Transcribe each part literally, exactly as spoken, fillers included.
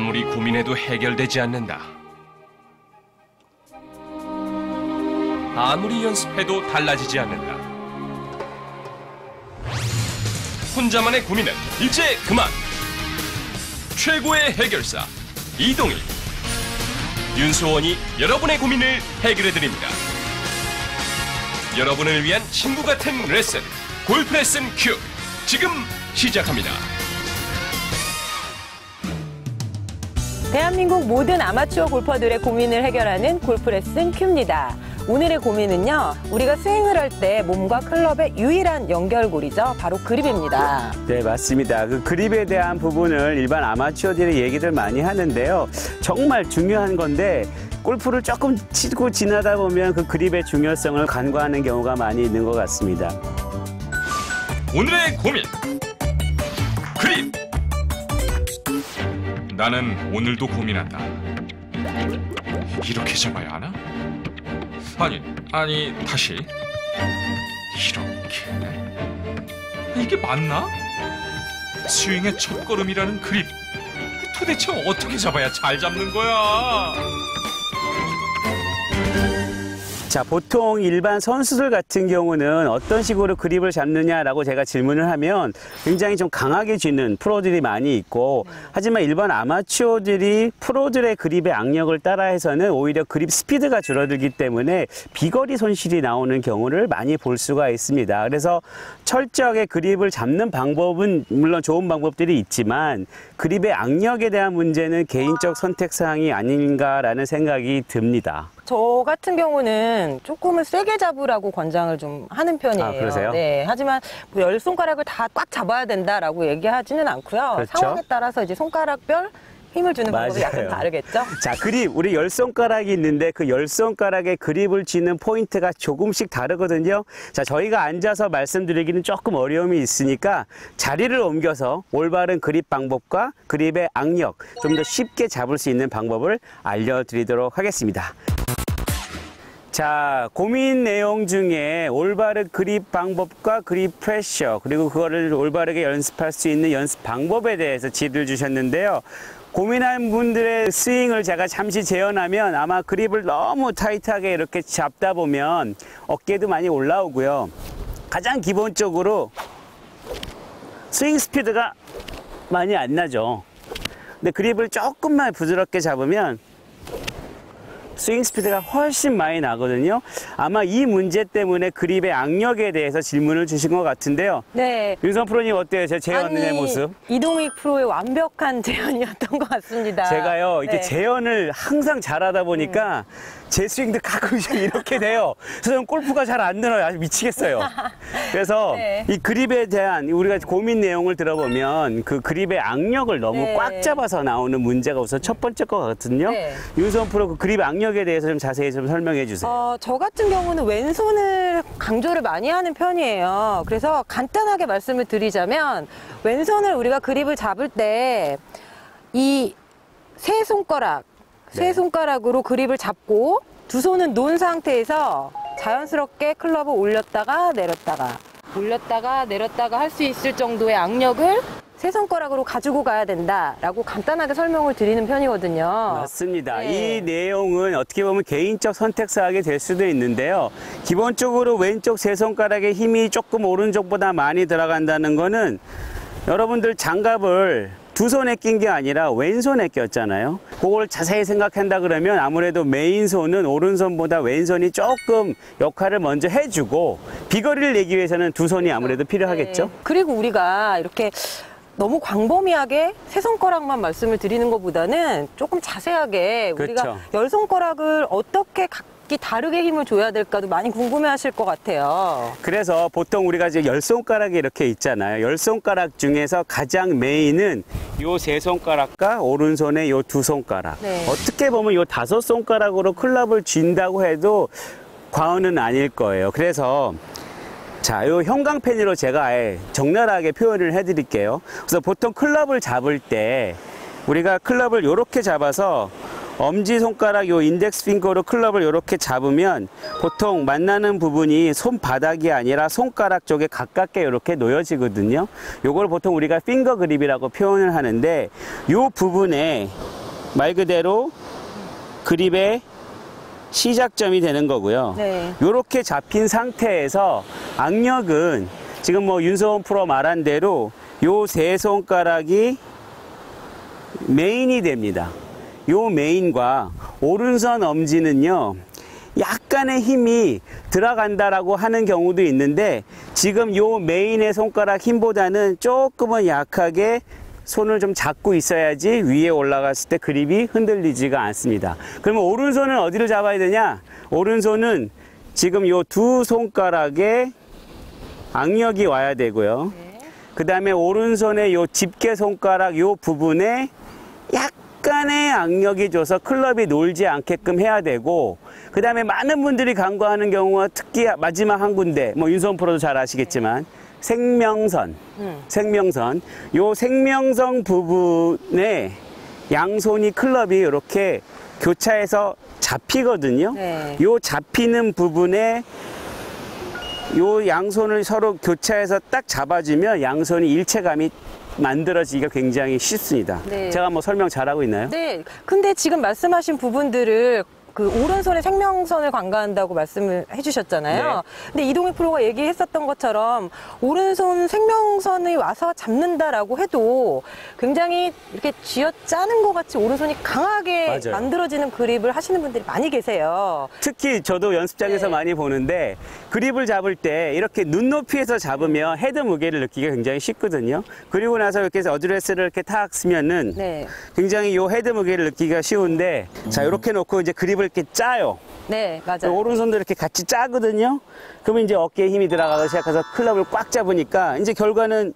아무리 고민해도 해결되지 않는다. 아무리 연습해도 달라지지 않는다. 혼자만의 고민은 이제 그만! 최고의 해결사 이동희, 윤수원이 여러분의 고민을 해결해드립니다. 여러분을 위한 친구 같은 레슨, 골프 레슨 큐, 지금 시작합니다. 대한민국 모든 아마추어 골퍼들의 고민을 해결하는 골프 레슨 큐입니다. 오늘의 고민은요, 우리가 스윙을 할 때 몸과 클럽의 유일한 연결고리죠. 바로 그립입니다. 네, 맞습니다. 그 그립에 대한 부분을 일반 아마추어들이 얘기를 많이 하는데요. 정말 중요한 건데 골프를 조금 치고 지나다 보면 그 그립의 중요성을 간과하는 경우가 많이 있는 것 같습니다. 오늘의 고민, 그립! 나는 오늘도 고민한다. 이렇게 잡아야 하나? 아니, 아니, 다시. 이렇게. 이게 맞나? 스윙의 첫걸음이라는 그립. 도대체 어떻게 잡아야 잘 잡는 거야? 자, 보통 일반 선수들 같은 경우는 어떤 식으로 그립을 잡느냐라고 제가 질문을 하면 굉장히 좀 강하게 쥐는 프로들이 많이 있고, 하지만 일반 아마추어들이 프로들의 그립의 악력을 따라해서는 오히려 그립 스피드가 줄어들기 때문에 비거리 손실이 나오는 경우를 많이 볼 수가 있습니다. 그래서 철저하게 그립을 잡는 방법은 물론 좋은 방법들이 있지만 그립의 악력에 대한 문제는 개인적 선택사항이 아닌가라는 생각이 듭니다. 저 같은 경우는 조금은 세게 잡으라고 권장을 좀 하는 편이에요. 아, 그러세요? 네. 하지만 뭐 열 손가락을 다 꽉 잡아야 된다라고 얘기하지는 않고요. 그렇죠? 상황에 따라서 이제 손가락별 힘을 주는 방법이 맞아요. 약간 다르겠죠? 자, 그립, 우리 열 손가락이 있는데 그 열 손가락에 그립을 쥐는 포인트가 조금씩 다르거든요. 자, 저희가 앉아서 말씀드리기는 조금 어려움이 있으니까 자리를 옮겨서 올바른 그립 방법과 그립의 악력, 좀 더 쉽게 잡을 수 있는 방법을 알려드리도록 하겠습니다. 자, 고민 내용 중에 올바른 그립 방법과 그립 프레셔, 그리고 그거를 올바르게 연습할 수 있는 연습 방법에 대해서 지도를 주셨는데요. 고민한 분들의 스윙을 제가 잠시 재현하면 아마 그립을 너무 타이트하게 이렇게 잡다 보면 어깨도 많이 올라오고요. 가장 기본적으로 스윙 스피드가 많이 안 나죠. 근데 그립을 조금만 부드럽게 잡으면 스윙 스피드가 훨씬 많이 나거든요. 아마 이 문제 때문에 그립의 악력에 대해서 질문을 주신 것 같은데요. 네. 윤선 프로님 어때요? 제 재현의 아니, 모습? 이동희 프로의 완벽한 재현이었던 것 같습니다. 제가요, 이렇게 네. 재현을 항상 잘하다 보니까 음. 제 스윙도 가끔씩 이렇게 돼요. 그래서 저는 골프가 잘 안 늘어요. 아주 미치겠어요. 그래서 네. 이 그립에 대한 우리가 고민 내용을 들어보면 그 그립의 악력을 너무 네. 꽉 잡아서 나오는 문제가 우선 첫 번째 것 같거든요. 네. 윤선 프로 그 그립 악력에 대해서 좀 자세히 좀 설명해 주세요. 어, 저 같은 경우는 왼손을 강조를 많이 하는 편이에요. 그래서 간단하게 말씀을 드리자면 왼손을 우리가 그립을 잡을 때 이 세 손가락, 세 네. 손가락으로 그립을 잡고 두 손은 놓은 상태에서 자연스럽게 클럽을 올렸다가 내렸다가 올렸다가 내렸다가 할 수 있을 정도의 악력을 세 손가락으로 가지고 가야 된다라고 간단하게 설명을 드리는 편이거든요. 맞습니다. 네. 이 내용은 어떻게 보면 개인적 선택사항이 될 수도 있는데요. 기본적으로 왼쪽 세 손가락의 힘이 조금 오른쪽보다 많이 들어간다는 거는 여러분들 장갑을 두 손에 낀 게 아니라 왼손에 꼈잖아요. 그걸 자세히 생각한다 그러면 아무래도 메인 손은 오른손보다 왼손이 조금 역할을 먼저 해주고 비거리를 내기 위해서는 두 손이 아무래도 필요하겠죠. 네. 그리고 우리가 이렇게 너무 광범위하게 세 손가락만 말씀을 드리는 것보다는 조금 자세하게 그렇죠. 우리가 열 손가락을 어떻게 각기 다르게 힘을 줘야 될까도 많이 궁금해하실 것 같아요. 그래서 보통 우리가 이제 열 손가락이 이렇게 있잖아요. 열 손가락 중에서 가장 메인은 요 세 손가락과 오른손의 요 두 손가락. 네. 어떻게 보면 요 다섯 손가락으로 클럽을 쥔다고 해도 과언은 아닐 거예요. 그래서 자, 요 형광펜으로 제가 아예 적나라하게 표현을 해드릴게요. 그래서 보통 클럽을 잡을 때 우리가 클럽을 이렇게 잡아서 엄지손가락 요 인덱스 핑거로 클럽을 이렇게 잡으면 보통 만나는 부분이 손바닥이 아니라 손가락 쪽에 가깝게 이렇게 놓여지거든요. 요걸 보통 우리가 핑거 그립이라고 표현을 하는데 요 부분에 말 그대로 그립의 시작점이 되는 거고요. 네. 요렇게 잡힌 상태에서 악력은 지금 뭐 윤소원 프로 말한 대로 요 세 손가락이 메인이 됩니다. 요 메인과 오른손 엄지는요, 약간의 힘이 들어간다라고 하는 경우도 있는데 지금 요 메인의 손가락 힘보다는 조금은 약하게 손을 좀 잡고 있어야지 위에 올라갔을 때 그립이 흔들리지가 않습니다. 그러면 오른손은 어디를 잡아야 되냐? 오른손은 지금 요 두 손가락에 악력이 와야 되고요. 네. 그 다음에 오른손의 요 집게 손가락 요 부분에 약간의 악력이 줘서 클럽이 놀지 않게끔 해야 되고, 그 다음에 많은 분들이 간과하는 경우가 특히 마지막 한 군데, 뭐 윤소원 프로도 잘 아시겠지만 생명선, 음. 생명선, 요 생명선 부분에 양손이 클럽이 이렇게 교차해서 잡히거든요. 네. 요 잡히는 부분에 요 양손을 서로 교차해서 딱 잡아주면 양손이 일체감이 만들어지기가 굉장히 쉽습니다. 네. 제가 뭐 설명 잘하고 있나요? 네. 근데 지금 말씀하신 부분들을 그 오른손에 생명선을 관가한다고 말씀을 해주셨잖아요. 네. 근데 이동희 프로가 얘기했었던 것처럼 오른손 생명선이 와서 잡는다라고 해도 굉장히 이렇게 쥐어짜는 것 같이 오른손이 강하게 맞아요. 만들어지는 그립을 하시는 분들이 많이 계세요. 특히 저도 연습장에서 네. 많이 보는데 그립을 잡을 때 이렇게 눈높이에서 잡으면 헤드 무게를 느끼기가 굉장히 쉽거든요. 그리고 나서 이렇게 어드레스를 이렇게 탁 쓰면은 네. 굉장히 요 헤드 무게를 느끼기가 쉬운데, 자 이렇게 놓고 이제 그립을 이렇게 짜요. 네, 맞아요. 오른손도 이렇게 같이 짜거든요. 그러면 이제 어깨에 힘이 들어가기 시작해서 클럽을 꽉 잡으니까 이제 결과는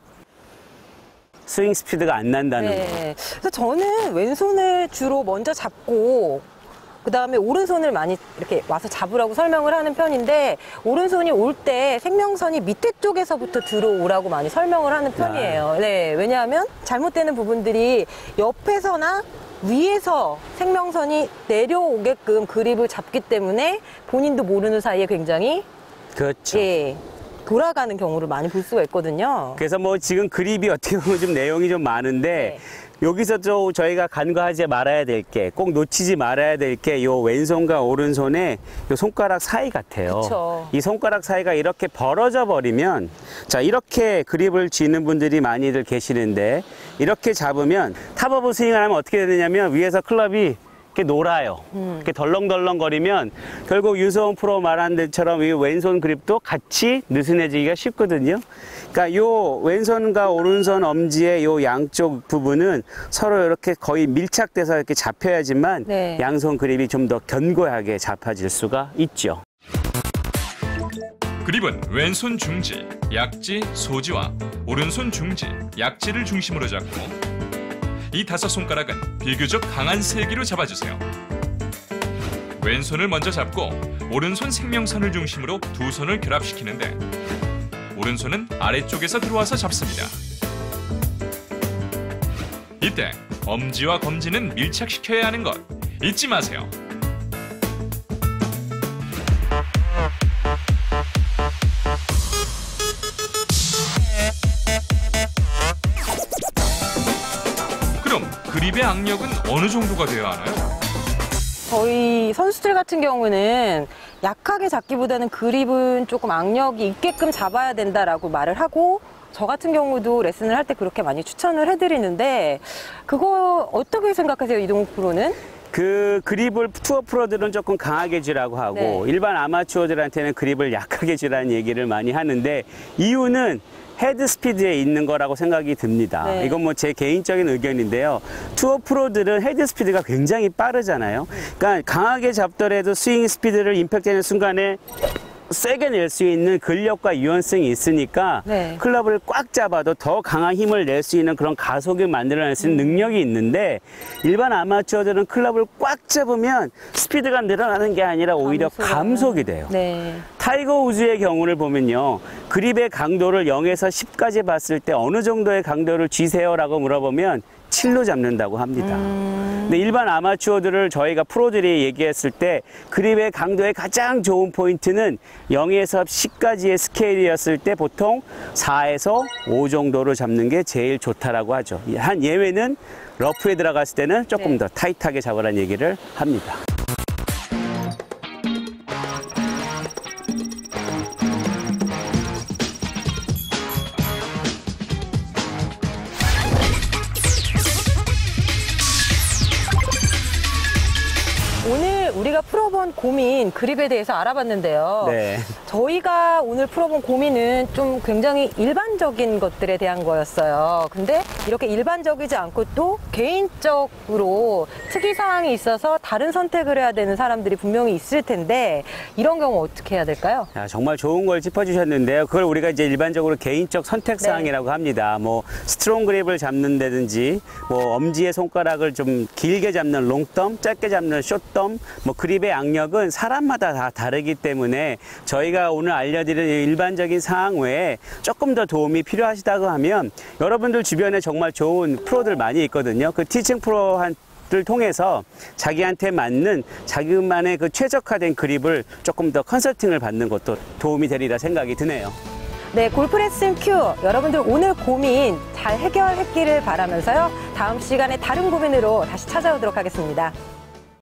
스윙 스피드가 안 난다는 거. 네. 그래서 저는 왼손을 주로 먼저 잡고 그 다음에 오른손을 많이 이렇게 와서 잡으라고 설명을 하는 편인데, 오른손이 올 때 생명선이 밑에 쪽에서부터 들어오라고 많이 설명을 하는 편이에요. 네, 왜냐하면 잘못되는 부분들이 옆에서나 위에서 생명선이 내려오게끔 그립을 잡기 때문에 본인도 모르는 사이에 굉장히 그렇죠. 예, 돌아가는 경우를 많이 볼 수가 있거든요. 그래서 뭐 지금 그립이 어떻게 보면 좀 내용이 좀 많은데, 여기서 또 저희가 간과하지 말아야 될 게, 꼭 놓치지 말아야 될 게 요 왼손과 오른손의 요 손가락 사이 같아요. 그쵸. 이 손가락 사이가 이렇게 벌어져 버리면, 자 이렇게 그립을 쥐는 분들이 많이들 계시는데, 이렇게 잡으면 탑오브 스윙을 하면 어떻게 되냐면 위에서 클럽이 이렇게 놀아요. 음. 이렇게 덜렁덜렁거리면 결국 윤소원 프로 말한 데처럼 이 왼손 그립도 같이 느슨해지기가 쉽거든요. 그러니까 요 왼손과 오른손 엄지의 요 양쪽 부분은 서로 이렇게 거의 밀착돼서 이렇게 잡혀야지만 네. 양손 그립이 좀 더 견고하게 잡혀질 수가 있죠. 그립은 왼손 중지, 약지, 소지와 오른손 중지, 약지를 중심으로 잡고 이 다섯 손가락은 비교적 강한 세기로 잡아주세요. 왼손을 먼저 잡고 오른손 생명선을 중심으로 두 손을 결합시키는데 오른손은 아래쪽에서 들어와서 잡습니다. 이때 엄지와 검지는 밀착시켜야 하는 것 잊지 마세요. 그럼 그립의 악력은 어느 정도가 되어야 하나요? 저희 선수들 같은 경우는 약하게 잡기보다는 그립은 조금 악력이 있게끔 잡아야 된다라고 말을 하고, 저 같은 경우도 레슨을 할 때 그렇게 많이 추천을 해드리는데, 그거 어떻게 생각하세요, 이동욱 프로는? 그 그립을 투어 프로들은 조금 강하게 쥐라고 하고 네. 일반 아마추어들한테는 그립을 약하게 쥐라는 얘기를 많이 하는데, 이유는 헤드 스피드에 있는 거라고 생각이 듭니다. 네. 이건 뭐 제 개인적인 의견인데요. 투어 프로들은 헤드 스피드가 굉장히 빠르잖아요. 그러니까 강하게 잡더라도 스윙 스피드를 임팩트하는 순간에 세게 낼 수 있는 근력과 유연성이 있으니까 네. 클럽을 꽉 잡아도 더 강한 힘을 낼 수 있는 그런 가속을 만들어낼 수 있는 능력이 있는데, 일반 아마추어들은 클럽을 꽉 잡으면 스피드가 늘어나는 게 아니라 오히려 감소가. 감속이 돼요. 네. 타이거 우즈의 경우를 보면요, 그립의 강도를 영에서 십까지 봤을 때 어느 정도의 강도를 쥐세요? 라고 물어보면 칠로 잡는다고 합니다. 음... 근데 일반 아마추어들을 저희가 프로들이 얘기했을 때 그립의 강도의 가장 좋은 포인트는 영에서 십까지의 스케일이었을 때 보통 사에서 오 정도로 잡는 게 제일 좋다라고 하죠. 한 예외는 러프에 들어갔을 때는 조금 네. 더 타이트하게 잡으라는 얘기를 합니다. 오늘 우리가 풀어본 고민 그립에 대해서 알아봤는데요. 네. 저희가 오늘 풀어본 고민은 좀 굉장히 일반적인 것들에 대한 거였어요. 근데 이렇게 일반적이지 않고 또 개인적으로 특이사항이 있어서 다른 선택을 해야 되는 사람들이 분명히 있을 텐데 이런 경우 어떻게 해야 될까요? 야, 정말 좋은 걸 짚어주셨는데요. 그걸 우리가 이제 일반적으로 개인적 선택사항이라고 네. 합니다. 뭐 스트롱 그립을 잡는다든지, 뭐 엄지의 손가락을 좀 길게 잡는 롱덤, 짧게 잡는 숏덤, 뭐 그립의 악력은 사람마다 다 다르기 때문에 저희가 오늘 알려드릴 일반적인 사항 외에 조금 더 도움이 필요하시다고 하면 여러분들 주변에 정말 좋은 프로들 많이 있거든요. 그 티칭 프로한 를 통해서 자기한테 맞는 자기만의 그 최적화된 그립을 조금 더 컨설팅을 받는 것도 도움이 되리라 생각이 드네요. 네, 골프레슨 큐 여러분들 오늘 고민 잘 해결했기를 바라면서요. 다음 시간에 다른 고민으로 다시 찾아오도록 하겠습니다.